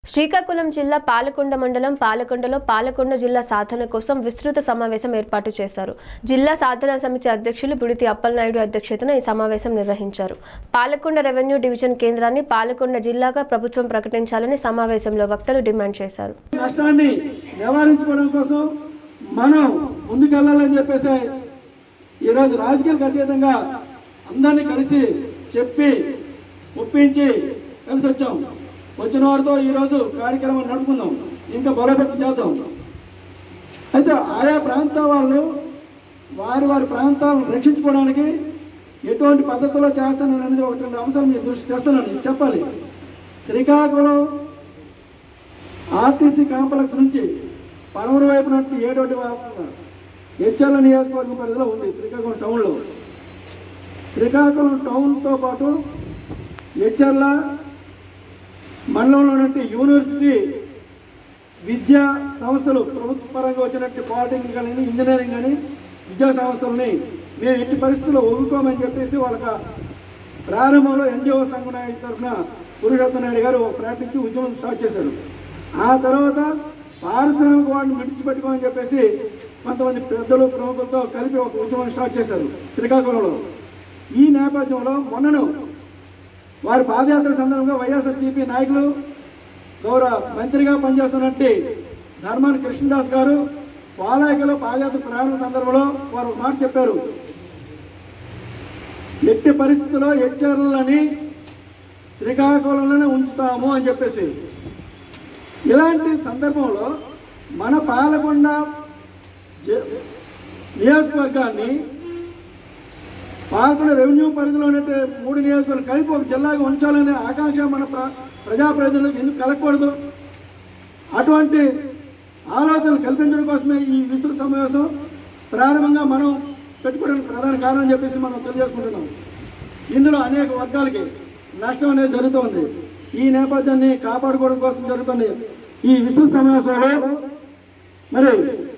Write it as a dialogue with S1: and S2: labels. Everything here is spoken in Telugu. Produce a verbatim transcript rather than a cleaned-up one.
S1: శ్రీకాకుళం జిల్లా పాలకొండ మండలం పాలకొండలో పాలకొండ జిల్లా సాధన కోసం విస్తృత సమావేశం ఏర్పాటు చేశారు. జిల్లా సాధన సమితి అధ్యక్షులు బుడితి అప్పలనాయుడు అధ్యక్షతన ఈ సమావేశం నిర్వహించారు. పాలకొండ రెవెన్యూ డివిజన్ కేంద్రాన్ని పాలకొండ జిల్లాగా ప్రభుత్వం ప్రకటించాలని సమావేశంలో వక్తలు డిమాండ్ చేశారు.
S2: నష్టాన్ని నివారించుకోవడం కోసం మనం ముందుకెళ్లాలని చెప్పేసి ఈ రోజు రాజకీయాలకు అతీతంగా అందరినీ కలిసి చెప్పి ఒప్పించి కలిసి వచ్చాం. వచ్చిన వారితో ఈరోజు కార్యక్రమం నడుపుకుందాం, ఇంకా బలోపేతం చేద్దాం. అయితే ఆయా ప్రాంత వాళ్ళు వారి వారి ప్రాంతాలను రక్షించుకోవడానికి ఎటువంటి పద్ధతిలో చేస్తానని అనేది ఒకటి రెండు అంశాలు మీ దృష్టి తెస్తానని చెప్పాలి. శ్రీకాకుళం ఆర్టీసీ కాంప్లెక్స్ నుంచి పడమర వైపు నుండి ఏడోటి హెచ్ఎల్ నియోజకవర్గం పరిధిలో ఉంది. శ్రీకాకుళం టౌన్లో శ్రీకాకుళం టౌన్తో పాటు హెచ్ఎల్ మండలంలో నుండి యూనివర్సిటీ విద్యా సంస్థలు ప్రభుత్వ పరంగా వచ్చినట్టు పాలిటెక్నిక్ కానీ ఇంజనీరింగ్ కానీ విద్యా సంస్థలని మేము ఎట్టి పరిస్థితుల్లో ఒప్పుకోమని చెప్పేసి వాళ్ళకి ప్రారంభంలో ఎన్జిఓ సంఘ నాయకుల తరఫున పురుషోత్తం నాయుడు గారు ప్రకటించి ఉద్యమం స్టార్ట్ చేశారు. ఆ తర్వాత పారిశ్రామిక వాడిని విడిచిపెట్టుకోమని చెప్పేసి కొంతమంది పెద్దలు ప్రముఖులతో కలిపి ఒక ఉద్యమం స్టార్ట్ చేశారు శ్రీకాకుళంలో. ఈ నేపథ్యంలో మొన్నను వారి పాదయాత్ర సందర్భంగా వైఎస్ఆర్సీపీ నాయకులు గౌరవ మంత్రిగా పనిచేస్తున్నట్టు ధర్మాన కృష్ణదాస్ గారు పాలాయకలో పాదయాత్ర ప్రారంభ సందర్భంలో వారు ఒక మాట చెప్పారు. ఎట్టి పరిస్థితుల్లో హెచ్ఆర్లని శ్రీకాకుళంలోనే ఉంచుతాము అని చెప్పేసి. ఇలాంటి సందర్భంలో మన పాలకొండ నియోజకవర్గాన్ని పాలకొండ రెవెన్యూ పరిధిలో ఉన్నట్టు మూడు నియోజకవర్గాలు కలిపి ఒక జిల్లాగా ఉంచాలనే ఆకాంక్ష మన ప్రజాప్రతినిధులకు ఎందుకు కలగకూడదు? అటువంటి ఆలోచనలు కల్పించడం కోసమే ఈ విస్తృత సమావేశం ప్రారంభంగా మనం పెట్టుకోవడానికి ప్రధాన కారణం అని చెప్పేసి మనం తెలియజేసుకుంటున్నాం. ఇందులో అనేక వర్గాలకి నష్టం అనేది జరుగుతుంది. ఈ నేపథ్యాన్ని కాపాడుకోవడం కోసం జరుగుతుంది ఈ విస్తృత సమావేశంలో మరి